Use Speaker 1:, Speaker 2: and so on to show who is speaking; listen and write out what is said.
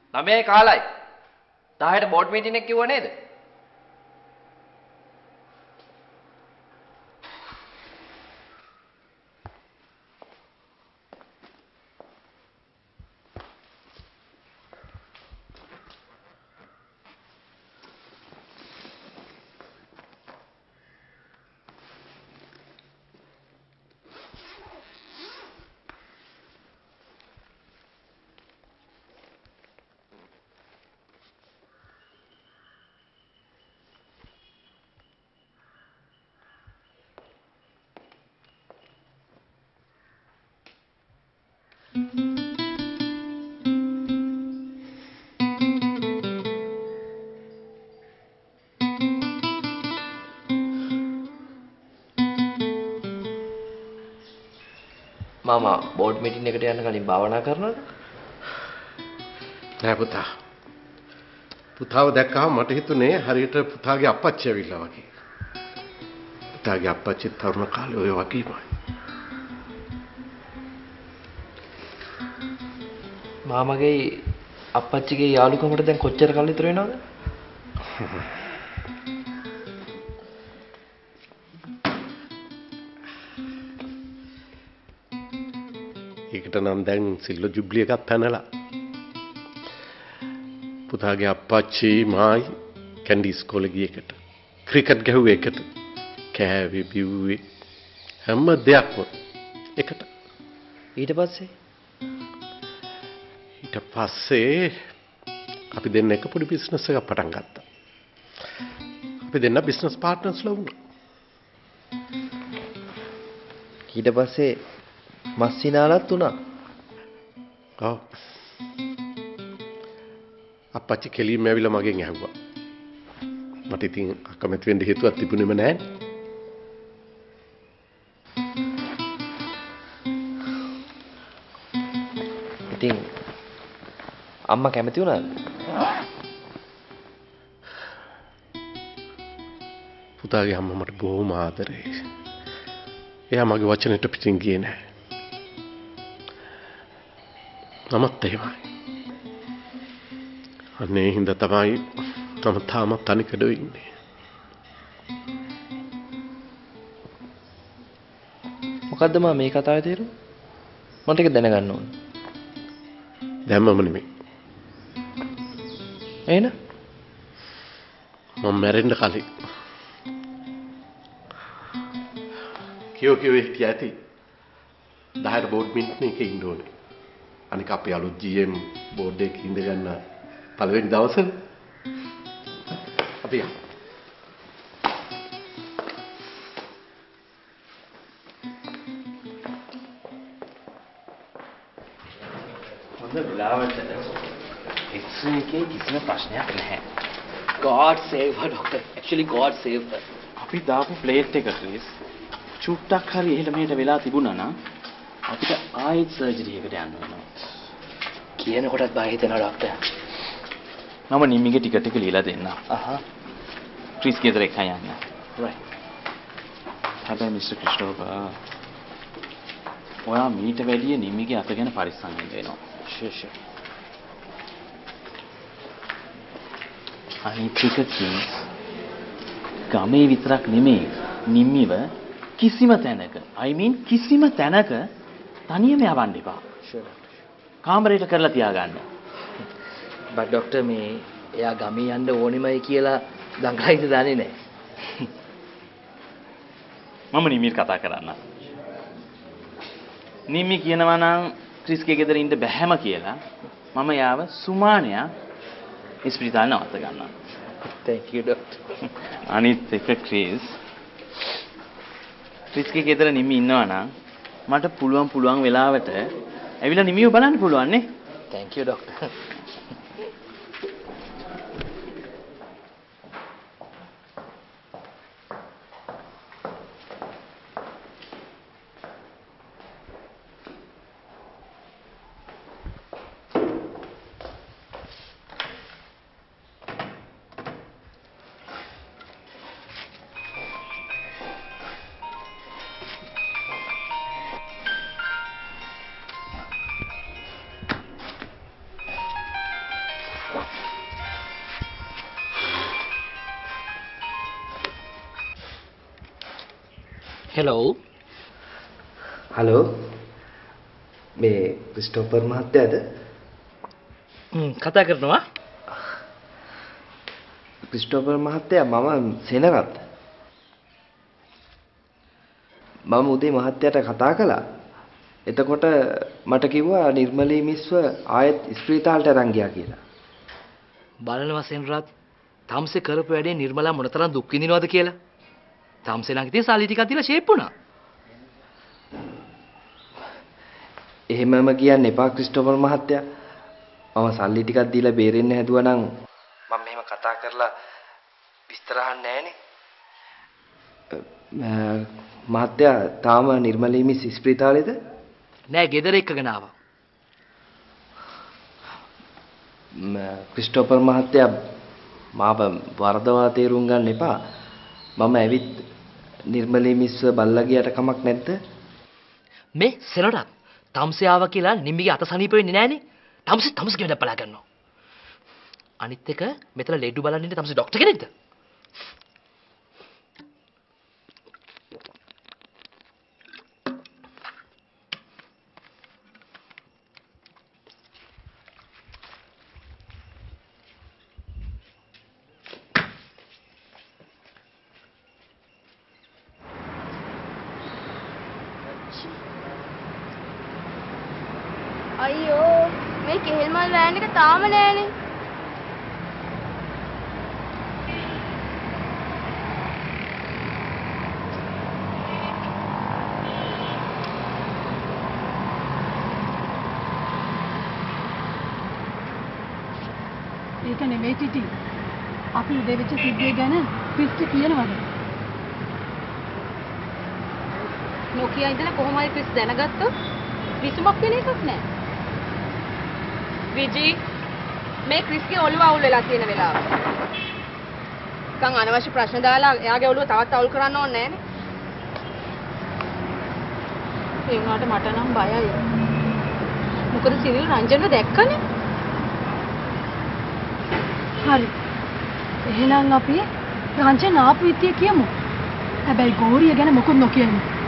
Speaker 1: 9 කාලයි. 10ට board meeting එක කිව්ව නේද? මාමා බෝඩ් මීටින් එකට යන්න කලින් භාවනා කරනවද?
Speaker 2: නෑ පුතා. පුතාව දැක්කම මට හිතුනේ හරියට පුතාගේ අප්පච්චි ඇවිල්ලා වගේ. පුතාගේ අප්පච්චි තරුණ කාලේ ඔය වගේමයි.
Speaker 1: මාමගේ අප්පච්චිගේ යාළුකමට දැන් කොච්චර කල් විතර වෙනවද?
Speaker 2: ඒකට නම් දැන් සිල්ල ජුබ්ලි එකක් පැනලා. පුතාගේ අප්පච්චි මායි කැන්ඩි ඉස්කෝලේ ගිය එකට. ක්‍රිකට් ගැහුවේ එකට. කෑවේ බිව්වේ හැම දෙයක්ම එකට.
Speaker 1: ඊට පස්සේ
Speaker 2: අපි දෙන්න එක පොඩි බිස්නස් එකක් පටන් ගත්තා. අපි දෙන්න බිස්නස් පාර්ට්නර්ස්ලා වුණා.
Speaker 1: ඊට පස්සේ මස්සිනාලත් උනා.
Speaker 2: ඔව්. අප්පච්චි කෙලින්ම ඇවිල්ලා මගෙන් ඇහුවා. මට ඉතින් අකමැති වෙන්න හේතුවක් තිබුණේම නැහැ.
Speaker 1: ඉතින් අම්මා කැමති වුණාද?
Speaker 2: පුතාගේ අම්මා මට බොහොම ආදරේ. එයා මගේ වචනෙට පිටින් ගියේ නැහැ. නමත් එහෙමයි. අනේ හින්දා තමයි මම තාම තනිකඩ ඉන්නේ.
Speaker 1: මොකද්ද මම මේ කතාවේ තේරුම? මට ඒක දැනගන්න ඕන.
Speaker 2: දැම්මම නෙමෙයි.
Speaker 1: එහෙනම්
Speaker 2: මම මැරෙන්න කලින් කියෝ ඇති 10ට බෝඩ් මීටින් එකේ ඉන්න ඕනේ. අනික අපේ අලුත් GM බෝඩ් එකේ ඉඳ ගන්න පළවෙනි දවසේ අපි
Speaker 3: හොඳ වෙලාවට එක්ස්රේ එකේ කිසිම ප්‍රශ්නයක් නැහැ. God save her doctor. Actually God save her. අපි දාපු ප්ලේට් එක ක්‍රිස් චුට්ටක් හරි එහෙට මෙහෙට වෙලා තිබුණා නම් අපිට ආයෙත් සර්ජරි එකට යන්න වෙනවා.
Speaker 1: කියන කොටත් බය හිතෙනවා ડોක්ටර්.
Speaker 3: මම නිම්මිගේ ටිකට් එක ලියලා දෙන්නම්. ක්‍රිස් ගෙදර එකයි යන්න.
Speaker 1: right.
Speaker 3: හැබැයි මිස්ටර් ක්‍රිස්ටෝෆර් ඔයා මීට වැඩිය නිම්මිගේ අත ගැන පරිස්සම් වෙන්න.
Speaker 1: sure.
Speaker 3: අනිත් එක ගමේ විතරක් නෙමෙයි නිම්මිව කිසිම තැනක කිසිම තැනක තනියම යවන්න එපා.
Speaker 1: sure.
Speaker 3: කාමරයට කරලා තියාගන්න.
Speaker 1: but ડોක්ටර් මේ එයා ගමේ යන්න ඕනෙමයි කියලා දඟලයිද දන්නේ නැහැ.
Speaker 3: මම නිම්මිට කතා කරන්න. නිම්මි කියනවා නම් ක්‍රිස්ගේ ගෙදර ඉන්න බැහැම කියලා මම යාව සුමානයා ඉස්පිරිතාල නවත්ත ගන්නවා.
Speaker 1: thank you doctor.
Speaker 3: අනිත් එක ක්‍රිස්ගේ ගෙදර නිම්මි ඉන්නවා නම් මට පුළුවන් වෙලාවට ඇවිල්ලා නිම්මිව බලන්න පුළුවන් නේ.
Speaker 1: thank you doctor. Hello.
Speaker 4: Hello මේ ක්‍රිස්ටෝෆර් මහත්තයාද?
Speaker 1: කතා කරනවා.
Speaker 4: ක්‍රිස්ටෝෆර් මහත්තයා මම සෙනරත්. මම උදේ මහත්තයාට කතා කළා. එතකොට මට කිව්වා නිර්මලී මිස්ව ආයෙත් ස්ප්‍රීතාලට අරන් ගියා කියලා.
Speaker 1: බලනවා සෙනරත් තාම්සේ කරපු වැඩේ නිර්මලා මොනතරම් දුක් විඳිනවද කියලා. තාම්සේ ළඟ තියෙන සල්ලි ටිකක් දීලා ෂේප් වුණා.
Speaker 4: එහෙමම කියන්න එපා ක්‍රිස්ටෝෆර් මහත්තයා. මම සල්ලි ටිකක් දීලා බේරෙන්න හැදුවා නම් මම මෙහෙම කතා කරලා විස්තර අහන්නේ නැහනේ. මහත්තයා තාම නිර්මලී මිස් ස්ප්‍රීතාලේද?
Speaker 1: නෑ ගෙදර එක්කගෙන ආවා.
Speaker 4: ක්‍රිස්ටෝෆර් මහත්තයා මාව වරදවා තේරුම් ගන්න එපා. මම ඇවිත් නිර්මලී මිස්ව බල්ලා ගියට කමක් නැද්ද?
Speaker 1: මේ සෙනරත් තාම්සේ ආවා කියලා නිම්මිගේ අත සනීප වෙන්නේ නෑනේ. තාම්සේ වැඩ බලා ගන්නවා. අනිත් එක මෙතන ලෙඩු බලන්න ඉන්නේ තාම්සේ ડોක්ටර් කෙනෙක්ද?
Speaker 5: අයියෝ මේ කෙහෙල් මල් වෑන් එක තාම නෑනේ.
Speaker 6: ඒක නෙමෙයි ටිටි. අපි උදේ වෙච්ච සිද්ධිය ගැන ක්‍රිස්ටි කියනවද?
Speaker 5: නොකිය ඉඳලා කොහොම හරි ක්‍රිස් දැනගත්තොත් විසුමක් වෙන එකක් නෑ. විජි මේ ක්‍රිස්ගේ ඔළුව අවුල් වෙලා තියෙන වෙලාව. කන් අනවශ්‍ය ප්‍රශ්න දාලා එයාගේ ඔළුව තවත් අවුල් කරන්න ඕනේ නෑනේ. ඒ වුණාට මට නම් බයයි. මොකද සිවිල් රංජන්ව දැක්කනේ.
Speaker 6: හරි. එහෙනම් අපි රංජන් ආපු විදිය කියමු. හැබැයි ගෝරිය ගැන මොකුත් නොකියමු.